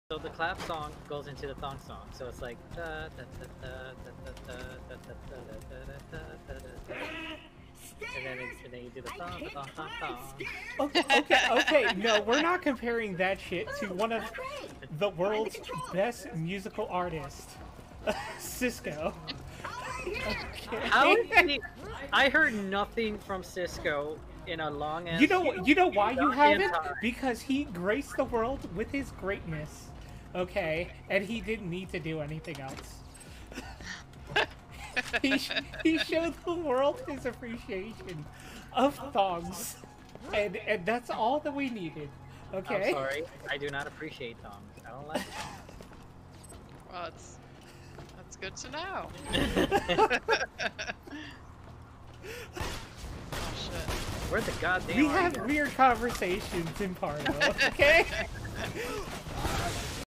So the clap song goes into the thong song. So it's like and then you do the thong, the thong, thong, thong. Okay. No, we're not comparing that shit to one of the world's best musical artists, Cisco. Okay. How is he? I heard nothing from Cisco in a long ass. You know why you haven't? time. Because he graced the world with his greatness. Okay, and he didn't need to do anything else. he showed the world his appreciation of thongs, and that's all that we needed. Okay. I'm sorry, I do not appreciate thongs. I don't like them. Well, that's good to know. Oh shit. Where the goddamn? We are have you? weird conversations in Pardo. Okay.